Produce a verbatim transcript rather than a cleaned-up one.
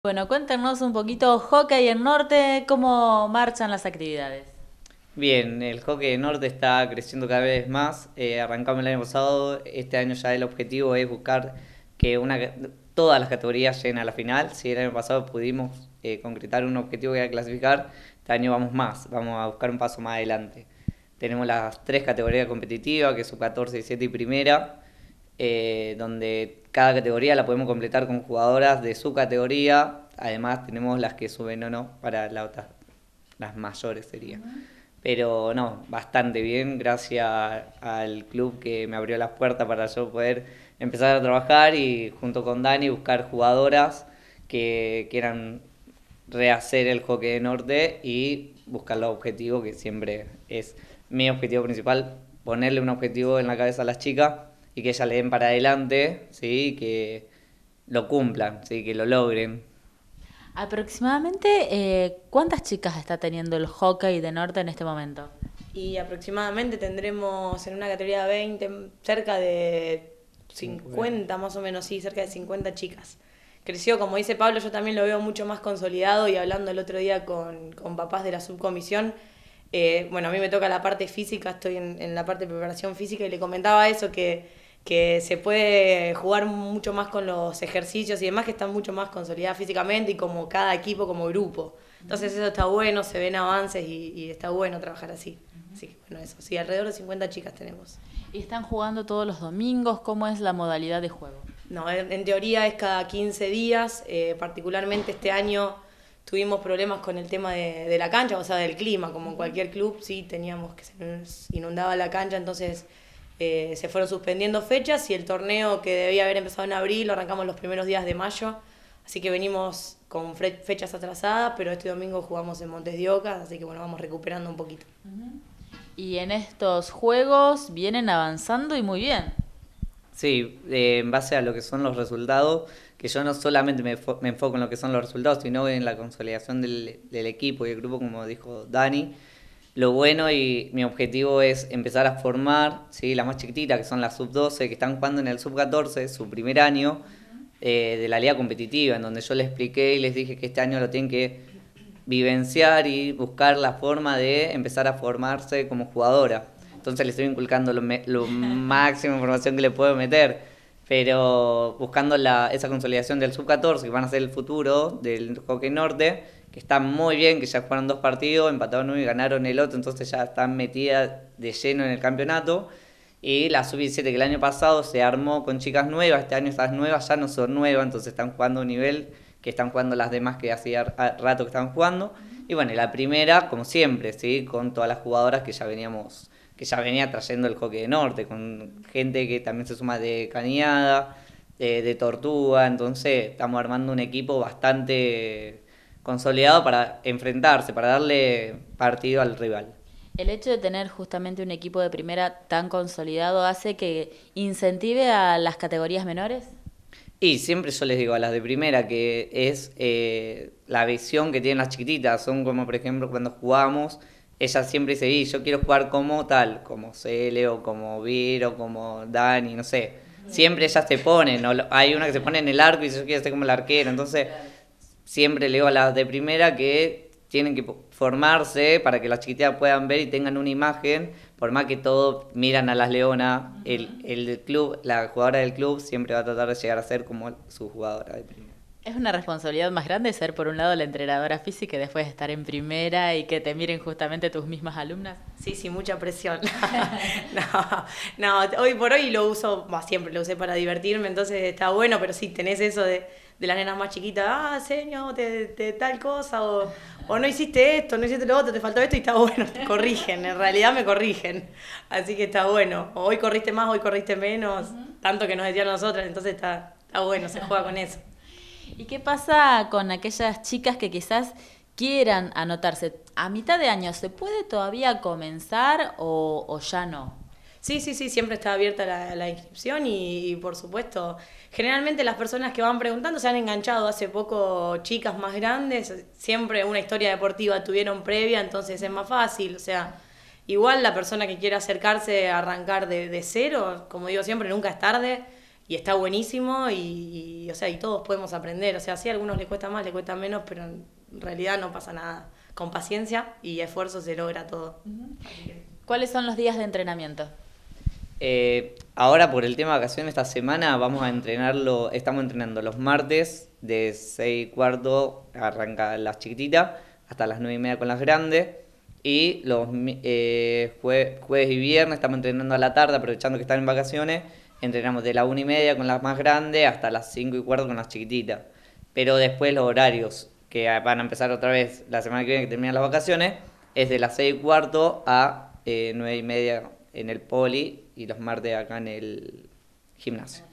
Bueno, cuéntanos un poquito, Hockey en Norte, cómo marchan las actividades. Bien, el hockey de norte está creciendo cada vez más. Eh, arrancamos el año pasado, este año ya el objetivo es buscar que una, todas las categorías lleguen a la final. Si el año pasado pudimos eh, concretar un objetivo que era clasificar, este año vamos más, vamos a buscar un paso más adelante. Tenemos las tres categorías competitivas, que son catorce, diecisiete y primera, eh, donde cada categoría la podemos completar con jugadoras de su categoría. Además tenemos las que suben o no para la otra, las mayores serían. Pero no, bastante bien, gracias al club que me abrió las puertas para yo poder empezar a trabajar y junto con Dani buscar jugadoras que quieran rehacer el hockey de norte y buscar los objetivos, que siempre es mi objetivo principal, ponerle un objetivo en la cabeza a las chicas y que ellas le den para adelante, ¿sí? Que lo cumplan, ¿sí? Que lo logren. Aproximadamente, eh, ¿cuántas chicas está teniendo el Hockey de Norte en este momento? Y aproximadamente tendremos en una categoría de veinte, cerca de cincuenta. cincuenta más o menos, sí, cerca de cincuenta chicas. Creció, como dice Pablo, yo también lo veo mucho más consolidado y hablando el otro día con, con papás de la subcomisión, eh, bueno, a mí me toca la parte física, estoy en, en la parte de preparación física y le comentaba eso, que, que se puede jugar mucho más con los ejercicios y demás, que están mucho más consolidadas físicamente y como cada equipo, como grupo. Entonces eso está bueno, se ven avances y, y está bueno trabajar así. Sí, bueno, eso. Sí, alrededor de cincuenta chicas tenemos. ¿Y están jugando todos los domingos? ¿Cómo es la modalidad de juego? No, en, en teoría es cada quince días. Eh, particularmente este año tuvimos problemas con el tema de, de la cancha, o sea, del clima. Como en cualquier club, sí, teníamos que se nos inundaba la cancha, entonces eh, se fueron suspendiendo fechas y el torneo que debía haber empezado en abril lo arrancamos los primeros días de mayo. Así que venimos con fechas atrasadas, pero este domingo jugamos en Montes de Oca, así que bueno, vamos recuperando un poquito. Y en estos juegos vienen avanzando y muy bien. Sí, eh, en base a lo que son los resultados, que yo no solamente me, me enfoco en lo que son los resultados, sino en la consolidación del, del equipo y el grupo, como dijo Dani. Lo bueno y mi objetivo es empezar a formar, ¿sí? Las más chiquititas, que son las sub doce, que están jugando en el sub catorce, su primer año eh, de la liga competitiva, en donde yo les expliqué y les dije que este año lo tienen que vivenciar y buscar la forma de empezar a formarse como jugadora. Entonces le estoy inculcando lo, me, lo máximo de información que le puedo meter, pero buscando la, esa consolidación del sub catorce, que van a ser el futuro del hockey norte, que está muy bien, que ya jugaron dos partidos, empataron uno y ganaron el otro, entonces ya están metidas de lleno en el campeonato. Y la sub diecisiete, que el año pasado se armó con chicas nuevas, este año estas nuevas ya no son nuevas, entonces están jugando a un nivel que están jugando las demás que hacía rato que estaban jugando. Y bueno, y la primera, como siempre, ¿sí? Con todas las jugadoras que ya veníamos, que ya venía trayendo el hockey de norte, con gente que también se suma de Cañada, de, de Tortuga, entonces estamos armando un equipo bastante consolidado para enfrentarse, para darle partido al rival. El hecho de tener justamente un equipo de primera tan consolidado hace que incentive a las categorías menores. Y siempre yo les digo a las de primera que es eh, la visión que tienen las chiquititas, son como por ejemplo cuando jugamos, ella siempre dice, y yo quiero jugar como tal, como Cele o como Vir o como Dani, no sé. Siempre ellas se ponen, o hay una que se pone en el arco y dice, yo quiero ser como el arquero, entonces siempre le digo a las de primera que tienen que formarse para que las chiquititas puedan ver y tengan una imagen, por más que todos miran a las leonas, el, el del club, la jugadora del club siempre va a tratar de llegar a ser como su jugadora de primera. Es una responsabilidad más grande ser por un lado la entrenadora física y después estar en primera y que te miren justamente tus mismas alumnas. Sí, sí, mucha presión. no, no, hoy por hoy lo uso, bah, siempre lo usé para divertirme, entonces está bueno, pero sí, tenés eso de, de las nenas más chiquitas, ah, señor, te, te tal cosa, o, o no hiciste esto, no hiciste lo otro, te faltó esto y está bueno, te corrigen, en realidad me corrigen, así que está bueno. O hoy corriste más, hoy corriste menos, uh-huh. Tanto que nos decían nosotras, entonces está, está bueno, se juega con eso. ¿Y qué pasa con aquellas chicas que quizás quieran anotarse? ¿A mitad de año se puede todavía comenzar o, o ya no? Sí, sí, sí, siempre está abierta la, la inscripción y, y por supuesto, generalmente las personas que van preguntando se han enganchado hace poco, chicas más grandes, siempre una historia deportiva tuvieron previa, entonces es más fácil, o sea, igual la persona que quiera acercarse a arrancar de, de cero, como digo siempre, nunca es tarde. y está buenísimo y, y, o sea, y todos podemos aprender. O sea, sí, a algunos les cuesta más, les cuesta menos, pero en realidad no pasa nada. Con paciencia y esfuerzo se logra todo. Uh-huh. ¿Cuáles son los días de entrenamiento? Eh, ahora por el tema de vacaciones, esta semana vamos a entrenarlo, estamos entrenando los martes de seis y cuarto, arranca las chiquititas, hasta las nueve y media con las grandes. Y los eh, jue, jueves y viernes estamos entrenando a la tarde, aprovechando que están en vacaciones. Entrenamos de la una y media con las más grandes hasta las cinco y cuarto con las chiquititas. Pero después los horarios, que van a empezar otra vez la semana que viene que terminan las vacaciones, es de las seis y cuarto a eh, nueve y media en el poli y los martes acá en el gimnasio.